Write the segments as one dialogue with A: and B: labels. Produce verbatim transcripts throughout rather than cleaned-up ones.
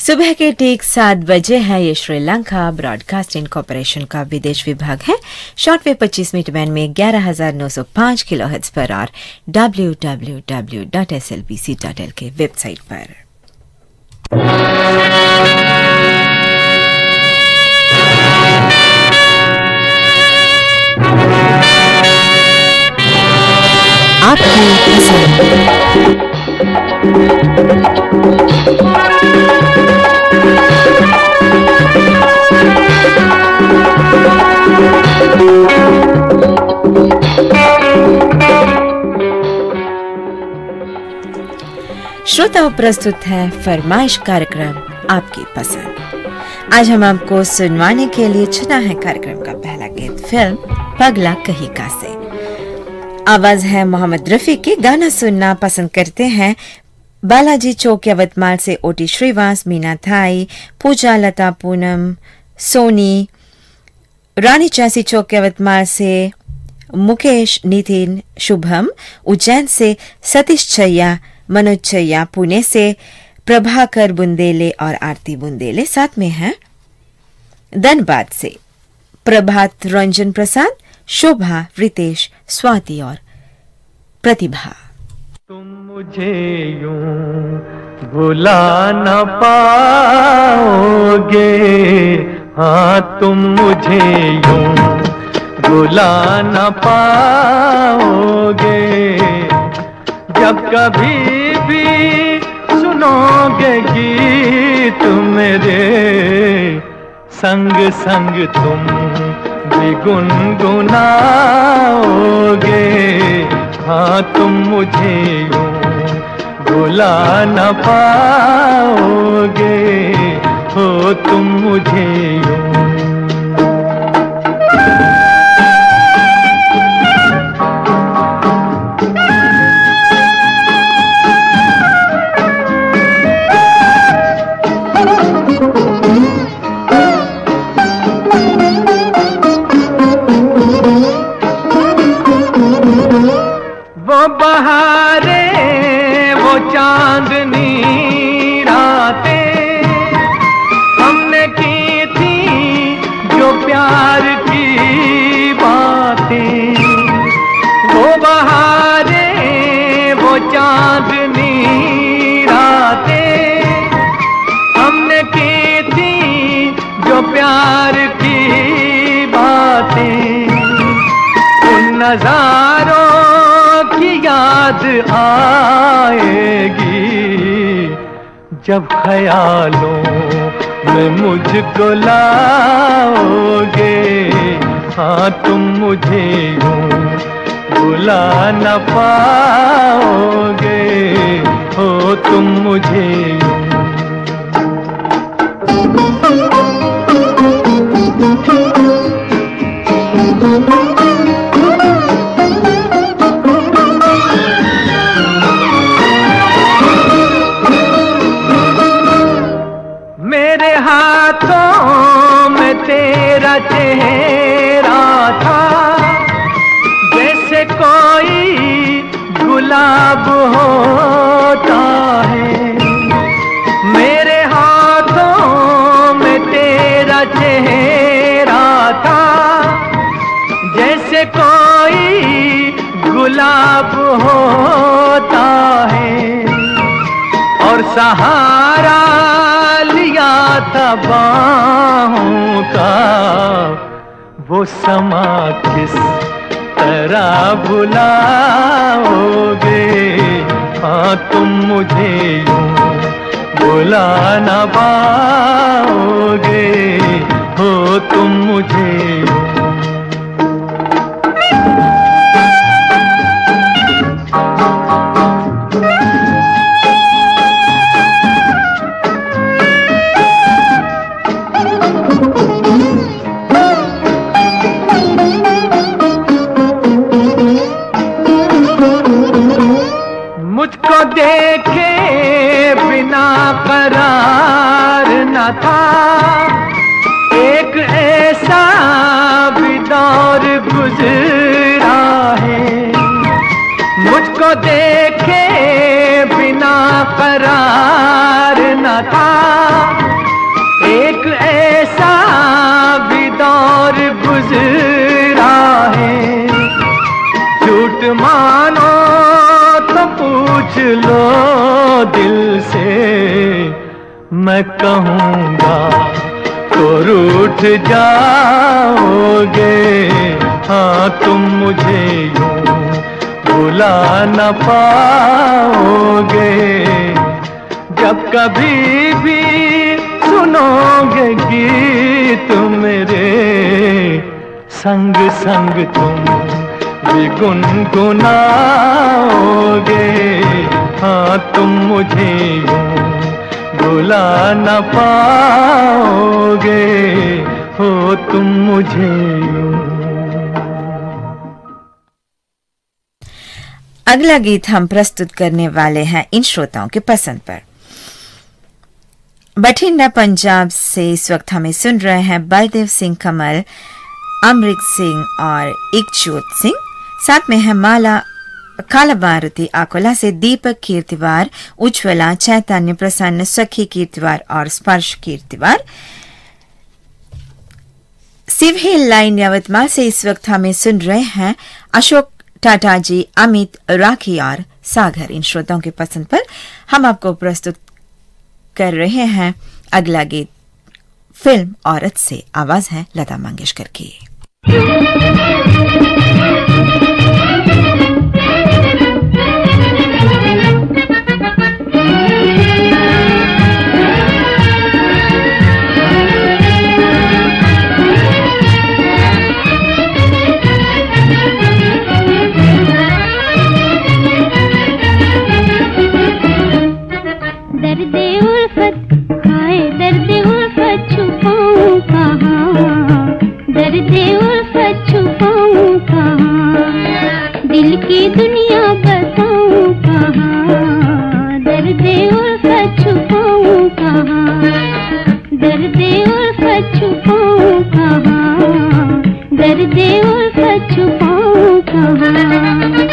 A: सुबह के ठीक सात बजे है। ये श्रीलंका ब्रॉडकास्टिंग कॉर्पोरेशन का विदेश विभाग है। शॉर्टवेव पच्चीस मीटर बैंड में ग्यारह हजार नौ सौ पाँच किलोहर्ट्ज पर और W W W dot S L B C dot L K website पर। आपकी पसंद। श्रोताओं, प्रस्तुत है फरमाइश कार्यक्रम आपकी पसंद। आज हम आपको सुनवाने के लिए चुना है कार्यक्रम का पहला गीत फिल्म पगला कहीं का से। आवाज है मोहम्मद रफी की। गाना सुनना पसंद करते हैं बालाजी चौक यवतमाल से ओटी श्रीवास, मीना थाई, पूजा, लता, पूनम, सोनी। रानी चासी चौक यवतमाल से मुकेश, नितिन, शुभम। उज्जैन से सतीश चैया, मनोज चैया। पुणे से प्रभाकर बुंदेले और आरती बुंदेले साथ में हैं। धनबाद से प्रभात रंजन प्रसाद, शोभा, रितेश, स्वाति और प्रतिभा।
B: तुम मुझे यूं भुला न पाओगे, हाँ तुम मुझे यूं भुला न पाओगे। जब कभी भी सुनोगे गीत मेरे, संग संग तुम भी गुनगुनाओगे। हाँ तुम मुझे यूं भुला न पाओगे, हो तुम मुझे यूं। नजारों की याद आएगी जब ख्यालों में मुझको लाओगे। हाँ तुम मुझे यूं भुला न पाओगे, हो तुम मुझे यूं। चेहरा था जैसे कोई गुलाब होता है। मेरे हाथों में तेरा चेहरा था जैसे कोई गुलाब होता है। और सहारा लिया था बाहों का, वो समा किस तरह भुलाओगे। हाँ तुम मुझे यूं भुला न पाओगे, हो तुम मुझे यूं। मुझको देखे बिना करार न था, एक ऐसा लो दिल से, मैं कहूँगा तो रूठ जाओगे। हाँ तुम मुझे यूं भुला न पाओगे। जब कभी भी सुनोगे गीत मेरे, संग संग तुम भी गुनगुनाओगे। हाँ तुम मुझे यूं भुला न पाओगे, हो तुम मुझे यूं।
A: अगला गीत हम प्रस्तुत करने वाले हैं इन श्रोताओं के पसंद पर। बठिंडा पंजाब से इस वक्त हमें सुन रहे हैं बलदेव सिंह कमल, अमृत सिंह और इकजोत सिंह। साथ में है माला काला मारुति आकोला से दीपक कीर्तिवार, उज्ज्वला, चैतन्य, प्रसन्न, सखी कीर्तिवार और स्पर्श कीर्तिवार। सिवहिल लाइन यवतमाल से इस वक्त हमें सुन रहे हैं अशोक टाटा जी, अमित, राखी और सागर। इन श्रोताओं के पसंद पर हम आपको प्रस्तुत कर रहे हैं अगला गीत फिल्म औरत से। आवाज है लता मंगेशकर की।
C: दर्दे उल्फत, हाय दर्दे उल्फत छुपाऊं कहाँ, दर्दे उल्फत छुपाऊं कहाँ, दिल की दुनिया बताऊं कहाँ, दर्दे उल्फत छुपाऊं कहाँ, दर्दे उल्फत छुपाऊं कहाँ, दर्दे उल्फत छुपाऊं कहाँ।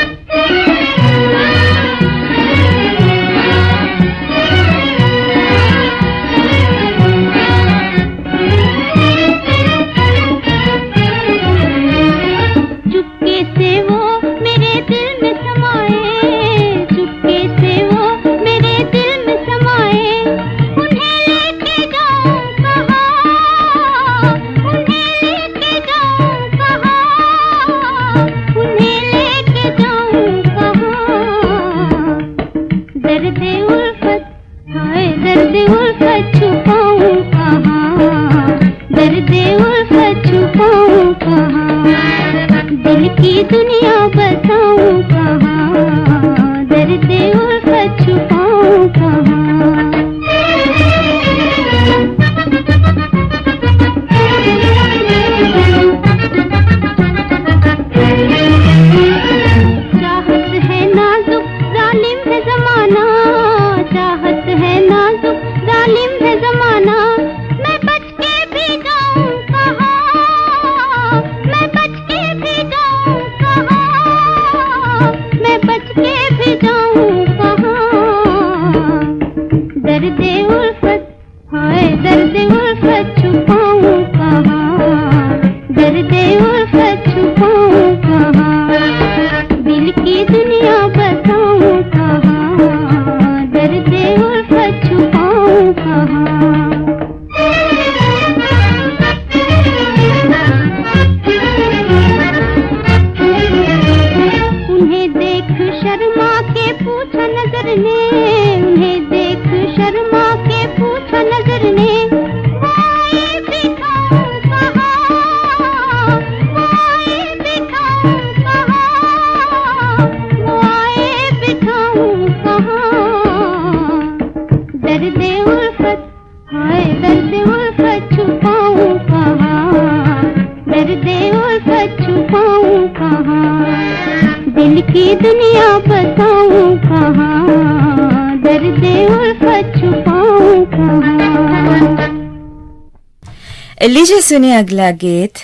A: लीजिए सुनिए अगला गीत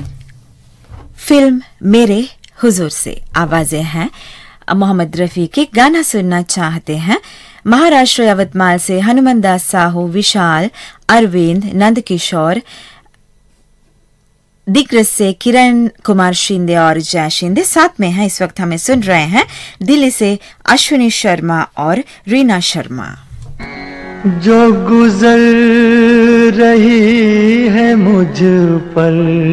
A: फिल्म मेरे हुजूर से। आवाजें हैं मोहम्मद रफी की। गाना सुनना चाहते हैं महाराष्ट्र यवतमाल से हनुमनदास साहू, विशाल, अरविंद, नंद किशोर, दिग्रज से किरण कुमार शिंदे और जय शिंदे साथ में हैं। इस वक्त हमें सुन रहे हैं दिल्ली से अश्विनी शर्मा और रीना शर्मा।
B: जो गुजर रही है मुझ पर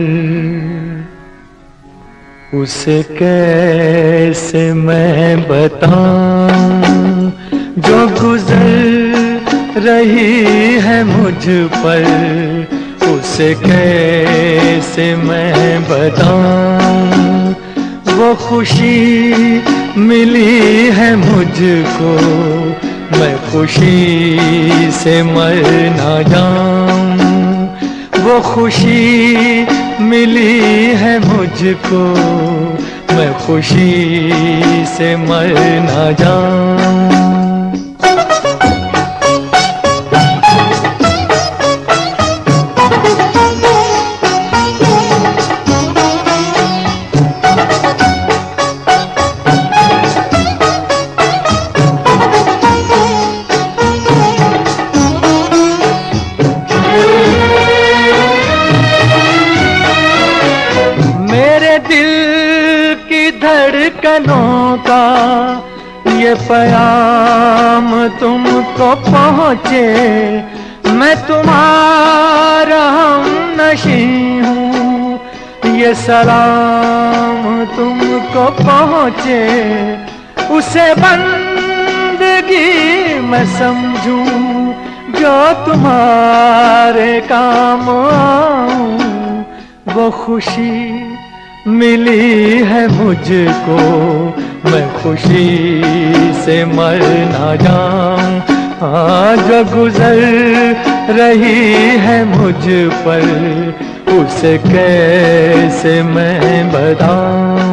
B: उसे कैसे मैं बताऊं, जो गुजर रही है मुझ पर उसे कैसे मैं बताऊं, वो खुशी मिली है मुझको मैं खुशी से मर ना जाऊं, वो खुशी मिली है मुझको मैं खुशी से मर ना जाऊं। धड़कनों का ये पैगाम तुमको पहुँचे, मैं तुम्हारा हमनशी हूँ, ये सलाम तुमको पहुँचे, उसे बंदगी मैं समझूं जो तुम्हारे काम आऊं, वो खुशी मिली है मुझको मैं खुशी से मर ना जाऊं, हाँ जो गुजर रही है मुझ पर उसे कैसे मैं बताऊं।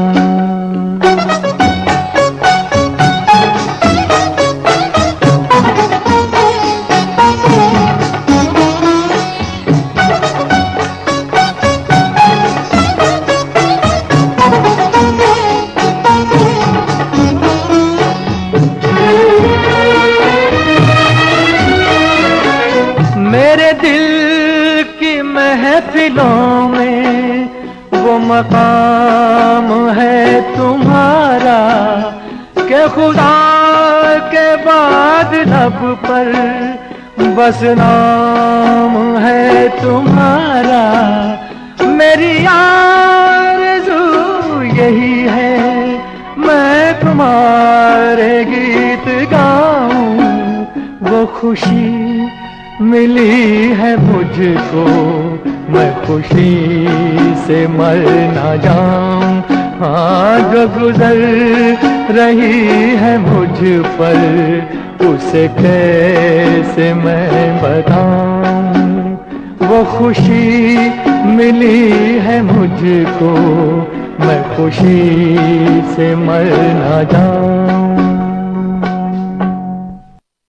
B: महफिलों में वो मकाम है तुम्हारा कि खुदा के बाद लब पर बस नाम है तुम्हारा, मेरी आरज़ू यही है मैं तुम्हारे गीत गाऊं, वो खुशी मिली है मुझको मैं खुशी से मर ना जाऊं, हाँ जो गुजर रही है मुझ पर उसे कैसे मैं बताऊं, वो खुशी मिली है मुझको मैं खुशी से मर ना जाऊं।